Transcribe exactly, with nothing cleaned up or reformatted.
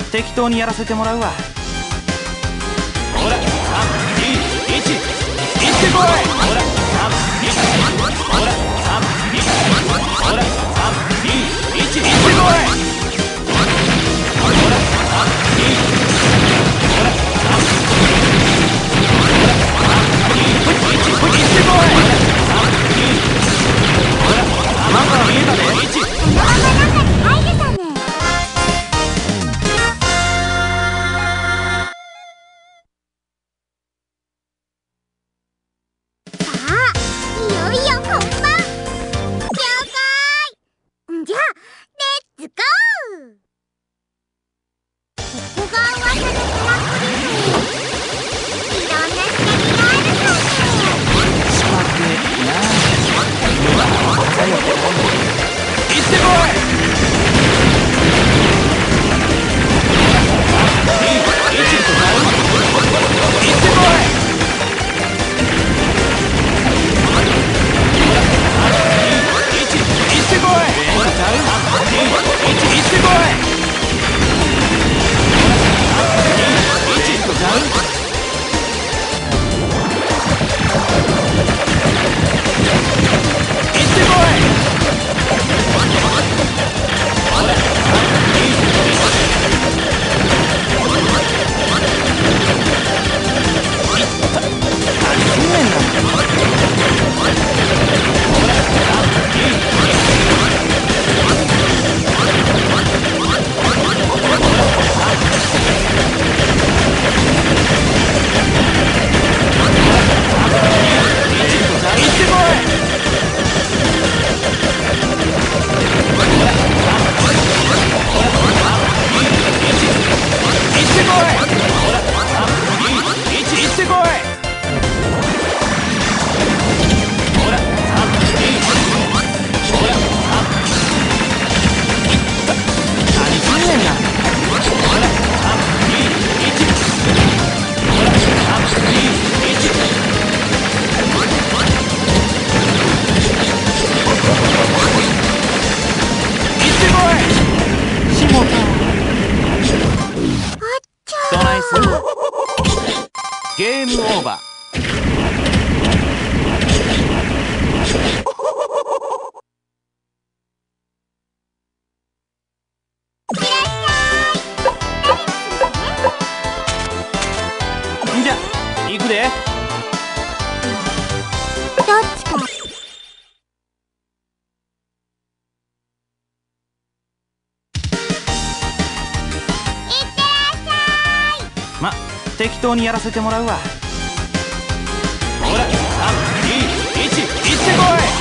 適当にやらせてもらうわ。ほらさんにいちいってこい。ほらさんにいちほらさんにいちほらさんにいちいってこい。ほらさんにいちほらさんにいちいってこい。さんにいちほらなんか見えたね。いちこのまま中に入れたね。さあいよいよ本番。了解。んじゃレッツゴー。ここが噂のトランポリン部。いろんな仕掛けがあるそうね。 仕掛けなあ。行ってこい。ゲームオーバー。じゃ行くで。 どっちか。 ま、適当にやらせてもらうわ。ほらさんにいちいってこい。